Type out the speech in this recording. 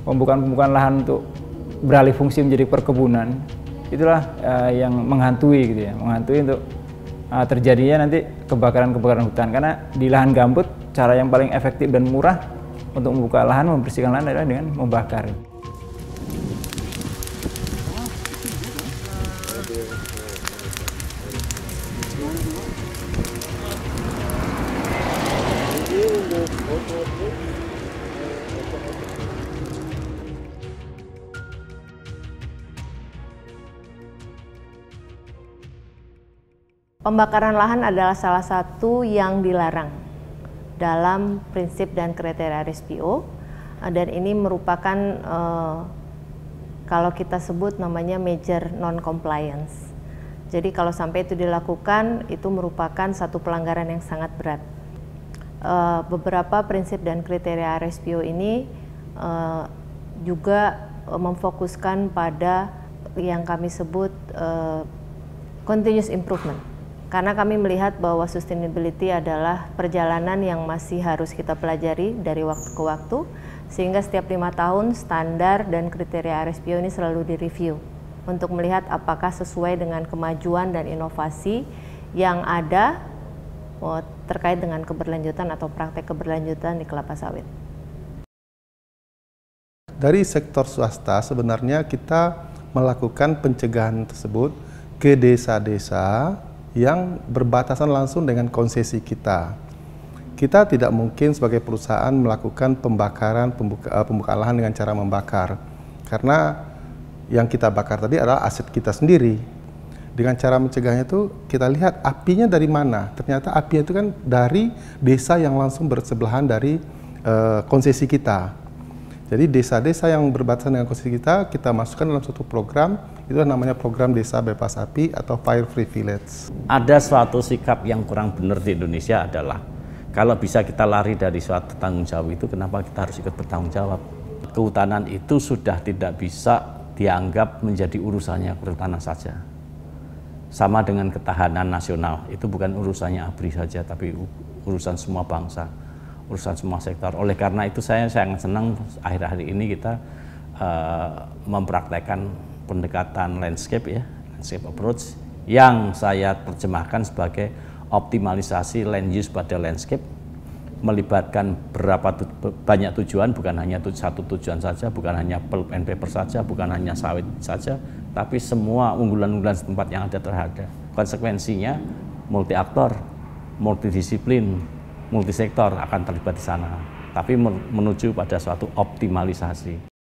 pembukaan lahan untuk beralih fungsi menjadi perkebunan, itulah yang menghantui gitu ya, menghantui untuk terjadinya nanti kebakaran-kebakaran hutan. Karena di lahan gambut cara yang paling efektif dan murah untuk membuka lahan, membersihkan lahan adalah dengan membakar. Pembakaran lahan adalah salah satu yang dilarang dalam prinsip dan kriteria RSPO, dan ini merupakan kalau kita sebut namanya major non-compliance. Jadi kalau sampai itu dilakukan, itu merupakan satu pelanggaran yang sangat berat. Beberapa prinsip dan kriteria RSPO ini juga memfokuskan pada yang kami sebut continuous improvement. Karena kami melihat bahwa sustainability adalah perjalanan yang masih harus kita pelajari dari waktu ke waktu, sehingga setiap 5 tahun standar dan kriteria RSPO ini selalu direview untuk melihat apakah sesuai dengan kemajuan dan inovasi yang ada terkait dengan keberlanjutan atau praktek keberlanjutan di kelapa sawit. Dari sektor swasta sebenarnya kita melakukan pencegahan tersebut ke desa-desa yang berbatasan langsung dengan konsesi kita. Kita tidak mungkin sebagai perusahaan melakukan pembukaan lahan dengan cara membakar, karena yang kita bakar tadi adalah aset kita sendiri. Dengan cara mencegahnya itu kita lihat apinya dari mana. Ternyata apinya itu kan dari desa yang langsung bersebelahan dari konsesi kita. Jadi desa-desa yang berbatasan dengan konsesi kita masukkan dalam suatu program, itu namanya program desa bebas api atau fire free village. Ada suatu sikap yang kurang benar di Indonesia adalah kalau bisa kita lari dari suatu tanggung jawab itu, kenapa kita harus ikut bertanggung jawab? Kehutanan itu sudah tidak bisa dianggap menjadi urusannya kehutanan saja. Sama dengan ketahanan nasional, itu bukan urusannya ABRI saja, tapi urusan semua bangsa, urusan semua sektor. Oleh karena itu saya sangat senang akhir-akhir ini kita mempraktekkan pendekatan landscape ya, landscape approach, yang saya terjemahkan sebagai optimalisasi land use pada landscape, melibatkan banyak tujuan, bukan hanya satu tujuan saja, bukan hanya pulp and paper saja, bukan hanya sawit saja, tapi semua unggulan-unggulan setempat yang ada terhadap. Konsekuensinya multi aktor, multidisiplin, multisektor akan terlibat di sana, tapi menuju pada suatu optimalisasi.